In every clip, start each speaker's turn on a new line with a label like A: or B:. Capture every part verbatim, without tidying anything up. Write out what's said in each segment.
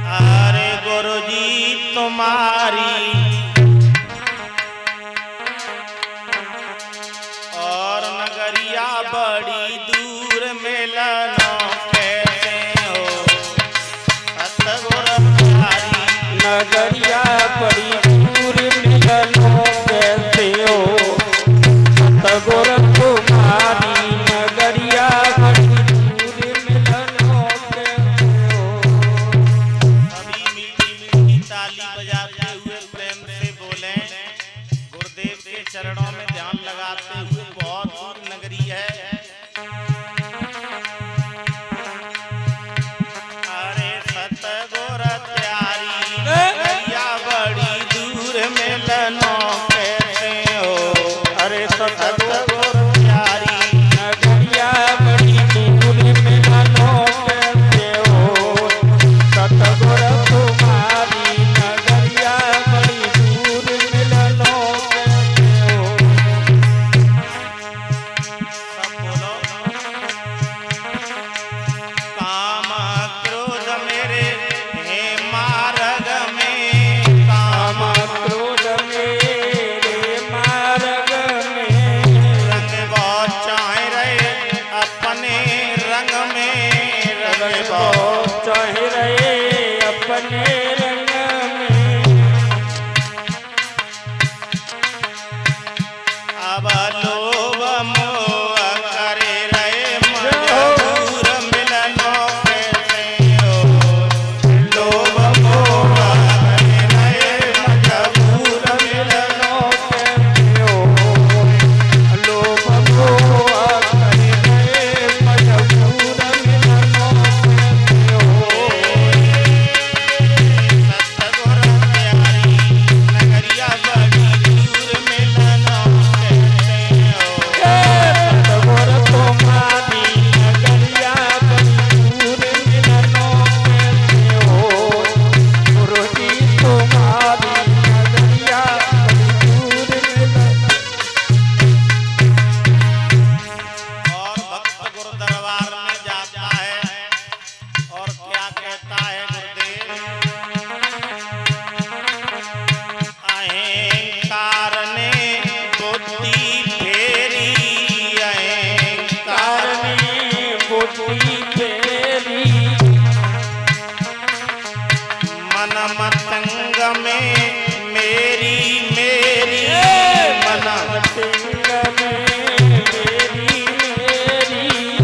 A: अरे गुरुजी तुम्हारी और नगरिया बड़ी दूर मिलना कैसे हो सतगुरु तुम्हारी
B: नगरिया बड़ी दूर मिलना कैसे हो सतगुरु तुम्हारी नगरिया बड़ी दूर मिलना कैसे हो।
A: सभी मीठी मीठी ताली बजाते हुए प्रेम से बोले गुरुदेव के चरणों में ध्यान लगाते हुए बहुत दूर नगरी है। अरे सतगुरु प्यारी नगरिया बड़ी दूर मिलना कैसे हो। अरे सतगुरु प्यारी
B: नगरिया बड़ी दूर मिलना कैसे हो सतगुरु तुम्हारी नगरिया बड़ी दूर मिलना कैसे हो।
A: सब बोलो काम क्रोध मेरे हे मार्ग में काम
B: क्रोध मेरे मार्ग में
A: रंग बहुत चाहे रहे अपने रंग में रंग बहुत
B: चाहे रहे अपने रंग में।
A: अब लोभ मोह करे रहे मजबूर मिलनो कैसे हो। लोभ मोह करे रहे मजबूर मिलनो
B: कैसे हो लोभ मोह करे रहे मजबूर मिलनो कैसे हो।
A: सतगुरु प्यारी नगरिया बड़ी दूर मिलनो कैसे हो।
B: सतगुरु तुम्हारी नगरिया बड़ी दूर मिलनो कैसे हो। गुरुजी तुम्हारी नगरिया बड़ी दूर मिलनो।
A: और भक्त गुरु दरबार में जाता है और क्या कहता है गुरुदेव अहंकार ने बुद्धि फेरी अहंकार
B: कारणे बुद्धि फेरी
A: मन मतंग में मेरी मेरी मन
B: सिंग में मेरी मेरी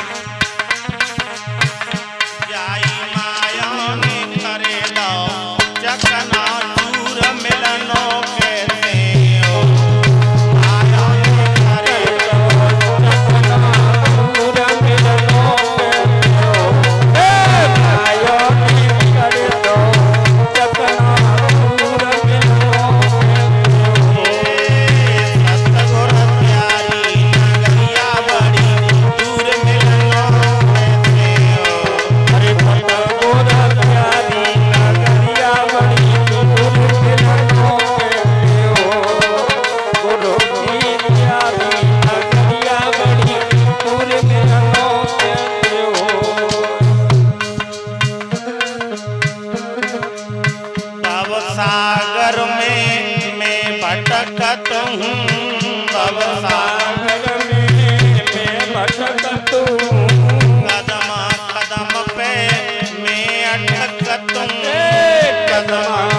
A: जाई माया ने करे दो चकना चूर मिलनो कैसे हो। माया ने करे दो
B: दूर मिलनो कैसे हो। माया ने कर दो चकना दूर मिलनो कैसे हो।
A: सतगुरु प्यारी नगरिया बड़ी दूर मिलनो कैसे हो।
B: अरे सतगुरु प्यारी नगरिया बड़ी दूर मिलनो कैसे हो। गुरु की प्यारी नगरिया बड़ी दूर मिलनो कैसे हो।
A: भव सागर में मैं भटकत हूँ भव सागर
B: सागर में मैं भटकत हूँ।
A: कदम कदम पे मैं अटकत हूँ
B: कदम